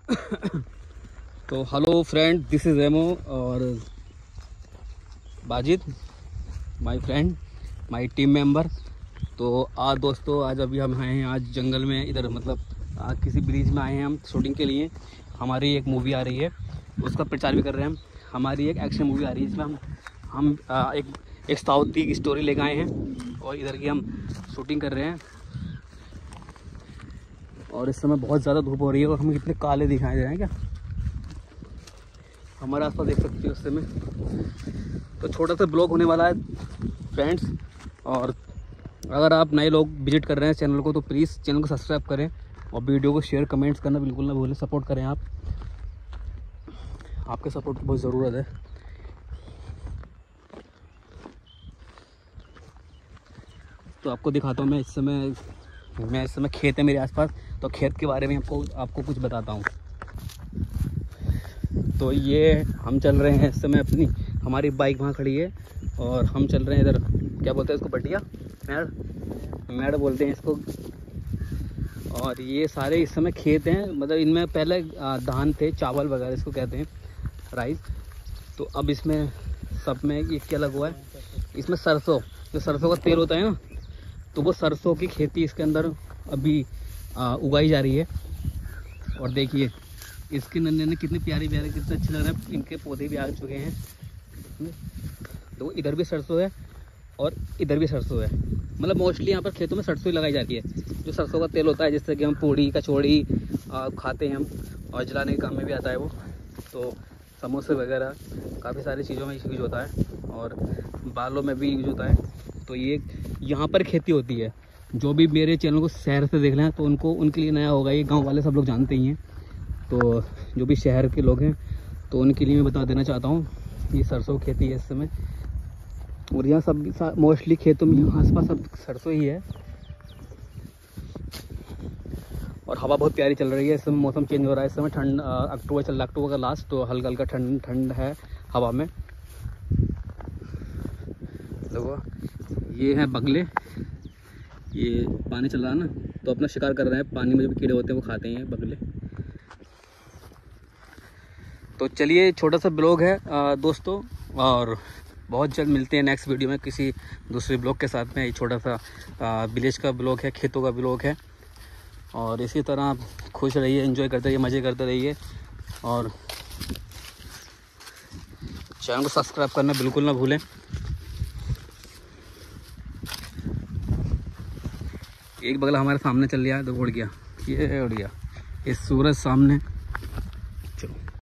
तो hello friend, this is Remo और Bajid, my friend, my team member. तो आज दोस्तों, आज अभी हम आए हैं आज जंगल में, इधर मतलब किसी ब्रिज में आए हैं हम शूटिंग के लिए। हमारी एक मूवी आ रही है, उसका प्रचार भी कर रहे हैं हम। हमारी एक एक्शन मूवी आ रही है, जिसमें हम एक साउथ की स्टोरी लेकर आए हैं और इधर की हम शूटिंग कर रहे हैं। और इस समय बहुत ज़्यादा धूप हो रही है और हमें कितने काले दिखाई दे रहे हैं क्या हमारे आसपास, देख सकते हो उस समय। तो छोटा सा ब्लॉग होने वाला है फ्रेंड्स। और अगर आप नए लोग विजिट कर रहे हैं चैनल को, तो प्लीज़ चैनल को सब्सक्राइब करें और वीडियो को शेयर कमेंट्स करना बिल्कुल ना भूलें। सपोर्ट करें आप, आपके सपोर्ट की बहुत ज़रूरत है। तो आपको दिखाता हूँ, मैं इस समय खेत है मेरे आसपास, तो खेत के बारे में आपको कुछ बताता हूँ। तो ये हम चल रहे हैं इस समय, हमारी बाइक वहाँ खड़ी है और हम चल रहे हैं इधर, क्या बोलते हैं इसको, बटिया मेड़ बोलते हैं इसको। और ये सारे इस समय खेत हैं, मतलब इनमें पहले धान थे, चावल वगैरह इसको कहते हैं, राइस। तो अब इसमें सब में ये क्या लगा हुआ है, इसमें सरसों, जो सरसों का तेल होता है ना, तो वो सरसों की खेती इसके अंदर अभी उगाई जा रही है। और देखिए इसके नन्हे ने कितने प्यारे कितने अच्छे लग रहे हैं, इनके पौधे भी आ चुके हैं। तो इधर भी सरसों है और इधर भी सरसों है, मतलब मोस्टली यहाँ पर खेतों में सरसों ही लगाई जाती है। जो सरसों का तेल होता है, जिससे कि हम पूड़ी कचौड़ी खाते हैं हम, और जलाने के काम में भी आता है वो। तो समोसे वगैरह काफ़ी सारी चीज़ों में यूज़ होता है और बालों में भी यूज़ होता है। तो ये यहाँ पर खेती होती है। जो भी मेरे चैनल को शहर से देख रहे हैं तो उनके लिए नया होगा, ये गांव वाले सब लोग जानते ही हैं। तो जो भी शहर के लोग हैं तो उनके लिए मैं बता देना चाहता हूँ, ये सरसों खेती है इस समय। और यहाँ सब मोस्टली खेतों में आसपास सब सरसों ही है। और हवा बहुत प्यारी चल रही है इस समय, मौसम चेंज हो रहा है इस समय, ठंड अक्टूबर चल रहा है, अक्टूबर का लास्ट, तो हल्का हल्का ठंड है हवा में। देखो ये है बगले, ये पानी चल रहा है ना, तो अपना शिकार कर रहे हैं, पानी में जो भी कीड़े होते हैं वो खाते हैं बगले। तो चलिए, छोटा सा ब्लॉग है दोस्तों, और बहुत जल्द मिलते हैं नेक्स्ट वीडियो में किसी दूसरे ब्लॉग के साथ में। ये छोटा सा विलेज का ब्लॉग है, खेतों का ब्लॉग है। और इसी तरह आप खुश रहिए, एंजॉय करते रहिए, मज़े करते रहिए, और चैनल को सब्सक्राइब करना बिल्कुल ना भूलें। एक बगला हमारे सामने चल रहा है तो उड़ गया, ये उड़ गया, ये सूरज सामने।